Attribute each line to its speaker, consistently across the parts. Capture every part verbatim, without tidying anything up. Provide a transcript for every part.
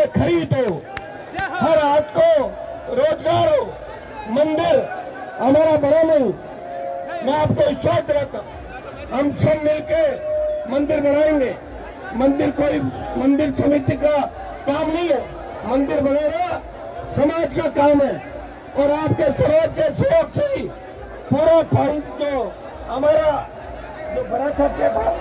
Speaker 1: खरीद हो, हर हाथ को रोजगार हो, मंदिर हमारा बड़ा नहीं। मैं आपको विश्वास दिलाता हूं, हम सब मिलके मंदिर बनाएंगे। मंदिर कोई मंदिर समिति का काम नहीं है, मंदिर बनाना समाज का काम है। और आपके समाज के सहयोग से ही पूरा फंड जो हमारा जो बड़ा था क्या था,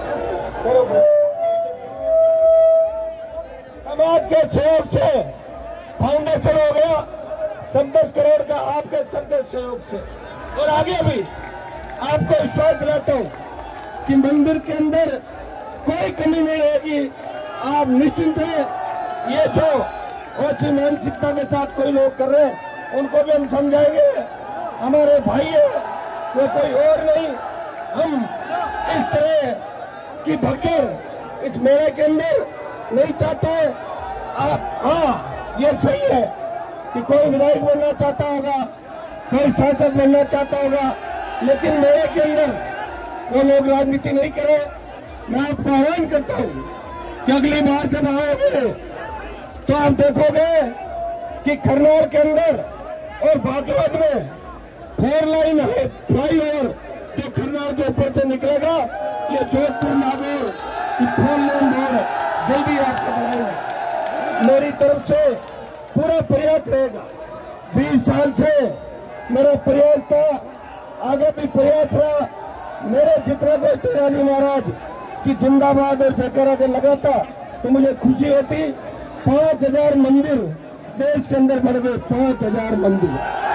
Speaker 1: समाज के सहयोग से फाउंडेशन हो गया सब दस करोड़ का, आपके सबके सहयोग से। और आगे भी आपको विश्वास दिलाता हूं कि मंदिर के अंदर कोई कमी नहीं रहेगी। आप निश्चिंत हैं। ये जो ओछी मानसिकता के साथ कोई लोग कर रहे हैं उनको भी हम समझाएंगे। हमारे भाई है, वो कोई और नहीं। हम इस तरह की भगदड़ इस मेले के अंदर नहीं चाहते। आप हाँ, ये सही है कि कोई विधायक बनना चाहता होगा, कोई सांसद बनना चाहता होगा, लेकिन मेले के अंदर वो लोग राजनीति नहीं करें। मैं आपको आह्वान करता हूं कि अगली बार जब आओगे तो आप देखोगे कि खरनार के अंदर और बागलत में फोर लाइन है, फ्लाई ओवर जो खरनार के ऊपर से निकलेगा, ये जोधपुर नागौर की फोर लाइन रोड जल्दी आपको बनाएगा। मेरी तरफ से पूरा प्रयास रहेगा। बीस साल से मेरा प्रयास था, आगे भी प्रयास रहा। मेरे जितना कोई तेराली महाराज की जिंदाबाद और जयकारा के लगाता तो मुझे खुशी होती। पांच हजार मंदिर देश के अंदर बढ़ गए, पांच हजार मंदिर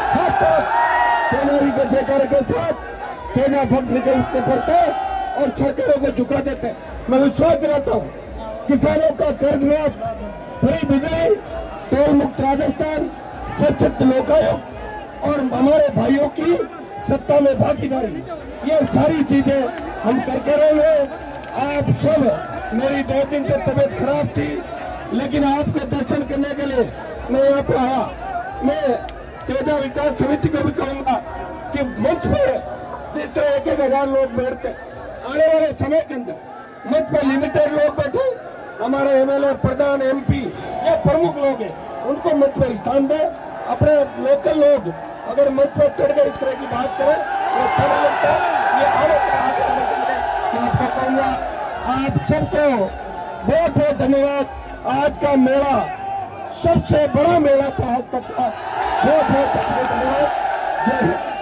Speaker 1: तेनाली के जयकारे के साथ तेना भक्त निकलते पड़ते और सरकारों को झुका देते। मैं विश्वास दिलाता हूँ किसानों का कर्ज माफ, फ्री बिजली, टोल मुक्त राजस्थान, सशक्त लोकायुक्त और हमारे भाइयों की सत्ता में भागीदारी, ये सारी चीजें हम करके रहेंगे। आप सब, मेरी दो दिन से तबीयत खराब थी, लेकिन आपके दर्शन करने के लिए मैं यहाँ पे आया। मैं तेजा विकास समिति को भी कहूंगा कि मंच पे जिस तरह एक एक हजार लोग बैठते, आने वाले समय के अंदर मंच पे लिमिटेड लोग बैठे, हमारे एमएलए, प्रधान, एमपी, ये प्रमुख लोग हैं, उनको मंच पे स्थान दें। अपने लोकल लोग अगर मंच पर चढ़ गए इस तरह की बात करें वो थोड़ा लगता है। ये आने मैं आपको कहूंगा, आप सबको बहुत बहुत धन्यवाद। आज का मेला सबसे बड़ा मेला था आज तक का। बहुत बहुत धन्यवाद। जय हिंद।